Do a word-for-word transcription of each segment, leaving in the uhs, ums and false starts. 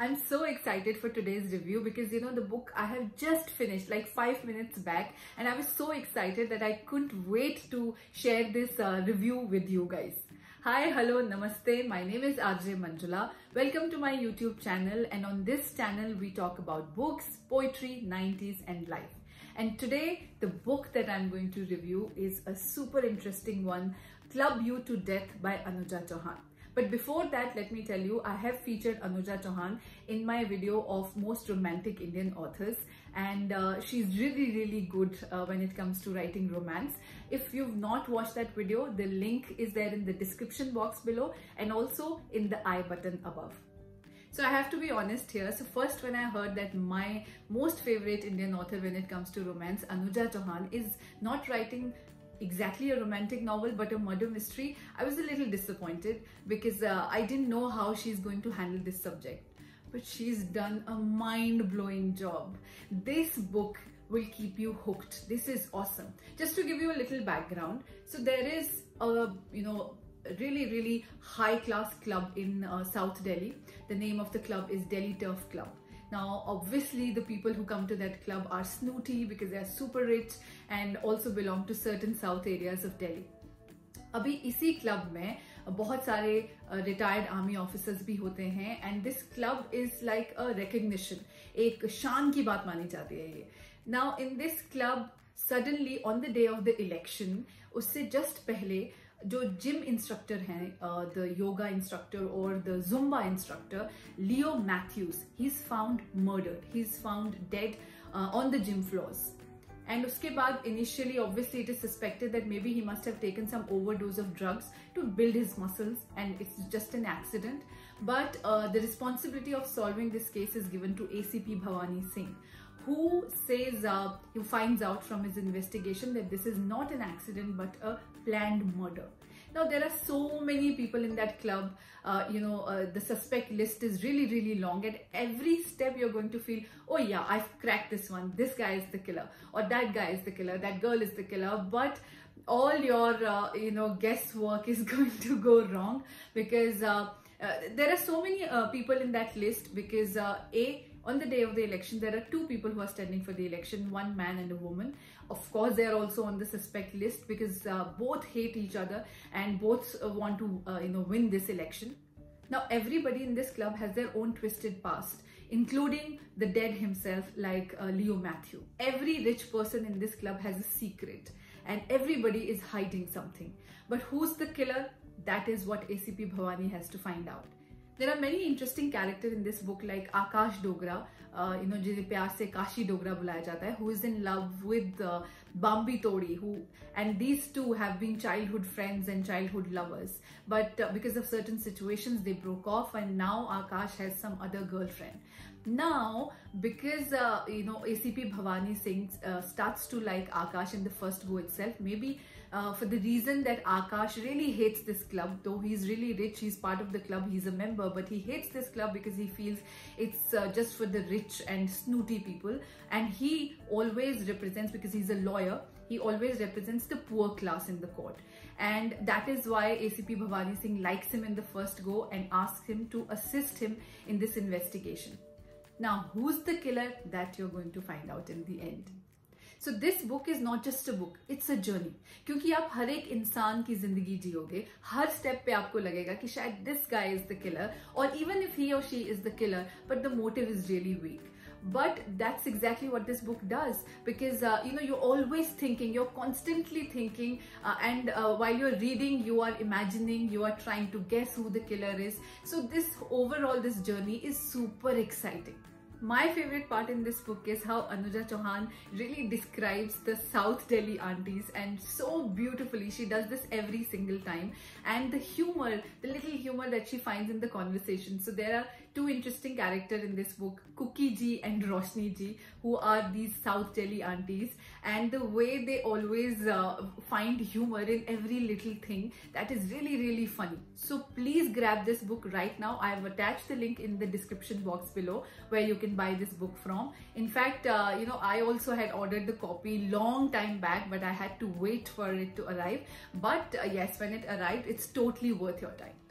I'm so excited for today's review because you know the book I have just finished like five minutes back, and I was so excited that I couldn't wait to share this uh, review with you guys. Hi, hello, namaste. My name is R J Manjula. Welcome to my YouTube channel, and on this channel we talk about books, poetry, nineties and life. And today the book that I'm going to review is a super interesting one, Club You to Death by Anuja Chauhan. But before that, let me tell you, I have featured Anuja Chauhan in my video of most romantic Indian authors, and uh, she's really really good uh, when it comes to writing romance. If you've not watched that video, the link is there in the description box below and also in the I button above. So I have to be honest here. So first, when I heard that my most favorite Indian author when it comes to romance, Anuja Chauhan, is not writing exactly a romantic novel but a murder mystery, I was a little disappointed because uh, I didn't know how she's going to handle this subject. But she's done a mind-blowing job. This book will keep you hooked. This is awesome. Just to give you a little background, so there is a, you know, a really really high-class club in uh, South Delhi. The name of the club is Delhi Turf Club. Now, obviously, the people who come to that club are snooty because they are super rich and also belong to certain south areas of Delhi. अभी इसी club में बहुत सारे retired army officers भी होते हैं, and this club is like a recognition, एक शान की बात मानी जाती है ये. Now in this club suddenly on the day of the election, उससे जस्ट पहले जो जिम इंस्ट्रक्टर हैं, द योगा इंस्ट्रक्टर और the zumba instructor Leo Mathews, he is found murdered, he is found dead on the gym floors. And उसके बाद initially obviously it is suspected that maybe he must have taken some overdose of drugs to build his muscles and it's just an accident. But uh, the responsibility of solving this case is given to A C P Bhavani Singh, who says, uh, who finds out from his investigation that this is not an accident but a planned murder. Now there are so many people in that club, uh, you know, uh, the suspect list is really really long. At every step you're going to feel, oh yeah, I've cracked this one, this guy is the killer, or that guy is the killer, that girl is the killer. But all your, uh, you know, guesswork is going to go wrong because uh, uh, there are so many uh, people in that list because uh, A, on the day of the election, there are two people who are standing for the election, one man and a woman. Of course, they are also on the suspect list because uh, both hate each other and both uh, want to, uh, you know, win this election. Now, everybody in this club has their own twisted past, including the dead himself, like uh, Leo Matthew. Every rich person in this club has a secret and everybody is hiding something. But who's the killer? That is what A C P Bhavani has to find out. There are many interesting characters in this book, like Akash Dogra, uh, you know, जिसे प्यार से काशी डोगरा बुलाया जाता है, who is in love with uh, Bambi Todi, who, and these two have been childhood friends and childhood lovers. But uh, because of certain situations, they broke off, and now Akash has some other girlfriend. Now, because uh, you know, A C P Bhavani Singh uh, starts to like Akash in the first go itself, maybe uh, for the reason that Akash really hates this club, though he's really rich, he's part of the club, he's a member, but he hates this club because he feels it's uh, just for the rich and snooty people, and he always represents, because he's a lawyer, he always represents the poor class in the court, and that is why A C P Bhavani Singh likes him in the first go and asks him to assist him in this investigation. Now, who's the killer? That you're going to find out in the end. So this book is not just a book, it's a journey. क्योंकि आप हर एक इंसान की जिंदगी जियोगे, हर step पे आपको लगेगा कि शायद this guy is the killer, or even if he or she is the killer, but the motive is really weak. But that's exactly what this book does, because uh, you know, you're always thinking, you're constantly thinking, uh, and uh, while you're reading, you are imagining, you are trying to guess who the killer is. So this overall, this journey is super exciting. My favorite part in this book is how Anuja Chauhan really describes the South Delhi aunties, and so beautifully. She does this every single time, and the humor, the little humor that she finds in the conversation. So there are two interesting characters in this book, Cookie Ji and Roshni Ji, who are these South Delhi aunties, and the way they always uh, find humor in every little thing, that is really really funny. So please grab this book right now. I have attached the link in the description box below where you can buy this book from. In fact, uh, you know, I also had ordered the copy long time back, but I had to wait for it to arrive. But uh, yes, when it arrived, it's totally worth your time.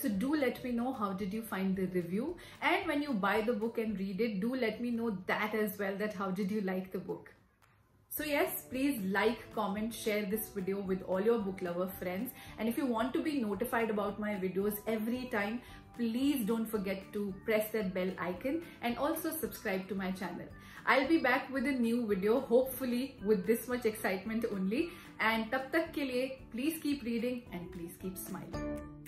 So do let me know how did you find the review, and when you buy the book and read it, do let me know that as well, that how did you like the book. So yes, please like, comment, share this video with all your book lover friends. And if you want to be notified about my videos every time, please don't forget to press that bell icon and also subscribe to my channel. I'll be back with a new video, hopefully with this much excitement only. And tab tak ke liye, please keep reading and please keep smiling.